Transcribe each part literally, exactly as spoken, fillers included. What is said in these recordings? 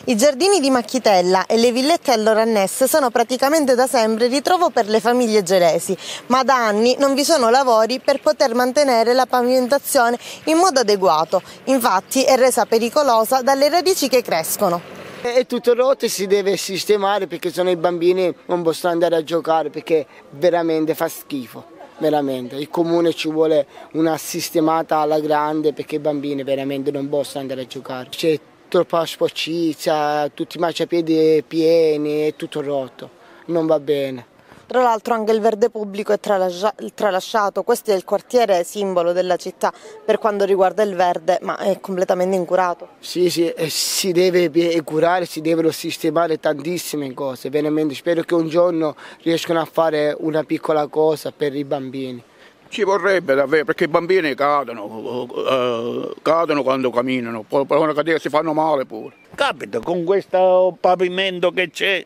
I giardini di Macchitella e le villette a loro annesse sono praticamente da sempre ritrovo per le famiglie gelesi, ma da anni non vi sono lavori per poter mantenere la pavimentazione in modo adeguato, infatti è resa pericolosa dalle radici che crescono. È tutto rotto e si deve sistemare perché sennò i bambini non possono andare a giocare perché veramente fa schifo, veramente. Il comune ci vuole una sistemata alla grande perché i bambini veramente non possono andare a giocare. C'è troppa sporcizia, tutti i marciapiedi pieni, è tutto rotto, non va bene. Tra l'altro anche il verde pubblico è tralasciato, questo è il quartiere simbolo della città per quanto riguarda il verde, ma è completamente incurato. Sì, sì, si deve curare, si devono sistemare tantissime cose, veramente spero che un giorno riescano a fare una piccola cosa per i bambini. Ci vorrebbe davvero, perché i bambini cadono, eh, cadono quando camminano, poi per cadere si fanno male pure. Capita, con questo pavimento che c'è,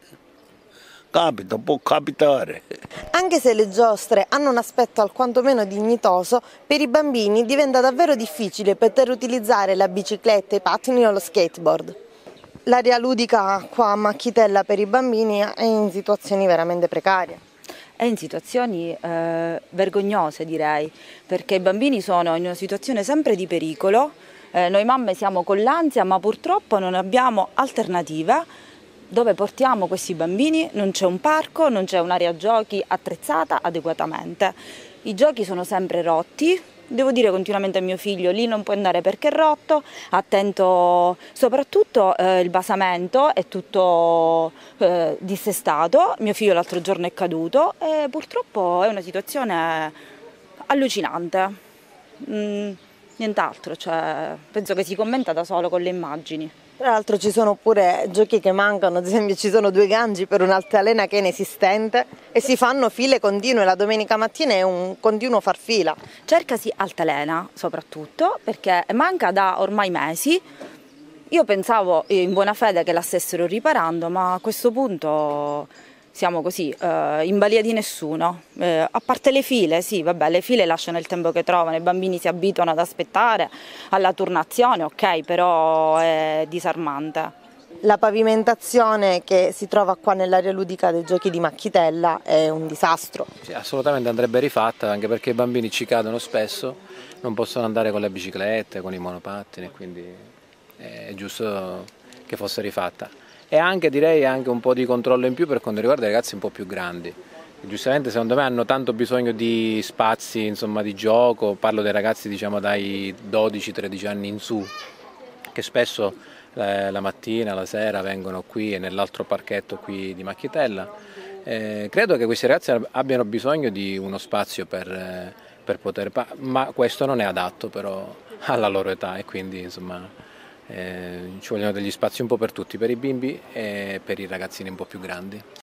capita, può capitare. Anche se le giostre hanno un aspetto alquanto meno dignitoso, per i bambini diventa davvero difficile poter utilizzare la bicicletta, i pattini o lo skateboard. L'area ludica qua a Macchitella per i bambini è in situazioni veramente precarie. È in situazioni eh, vergognose, direi, perché i bambini sono in una situazione sempre di pericolo, eh, noi mamme siamo con l'ansia ma purtroppo non abbiamo alternativa. Dove portiamo questi bambini? Non c'è un parco, non c'è un'area giochi attrezzata adeguatamente. I giochi sono sempre rotti. Devo dire continuamente a mio figlio, lì non puoi andare perché è rotto, attento, soprattutto eh, il basamento è tutto eh, dissestato, mio figlio l'altro giorno è caduto e purtroppo è una situazione allucinante, mm, nient'altro, cioè, penso che si commenta da solo con le immagini. Tra l'altro ci sono pure giochi che mancano, ad esempio ci sono due gangi per un'altalena che è inesistente e si fanno file continue, la domenica mattina è un continuo far fila. Cercasi altalena soprattutto perché manca da ormai mesi, io pensavo in buona fede che la stessero riparando ma a questo punto siamo così, eh, in balia di nessuno, eh, a parte le file, sì vabbè le file lasciano il tempo che trovano, i bambini si abituano ad aspettare alla turnazione, ok, però è disarmante. La pavimentazione che si trova qua nell'area ludica dei giochi di Macchitella è un disastro. Sì, assolutamente andrebbe rifatta anche perché i bambini ci cadono spesso, non possono andare con le biciclette, con i monopattini, quindi è giusto che fosse rifatta. E anche direi anche un po' di controllo in più per quanto riguarda i ragazzi un po' più grandi. Giustamente secondo me hanno tanto bisogno di spazi, insomma, di gioco, parlo dei ragazzi diciamo dai dodici tredici anni in su, che spesso eh, la mattina, la sera vengono qui e nell'altro parchetto qui di Macchitella. Eh, credo che questi ragazzi abbiano bisogno di uno spazio per, eh, per poter, ma questo non è adatto però alla loro età e quindi insomma Eh, ci vogliono degli spazi un po' per tutti, per i bimbi e per i ragazzini un po' più grandi.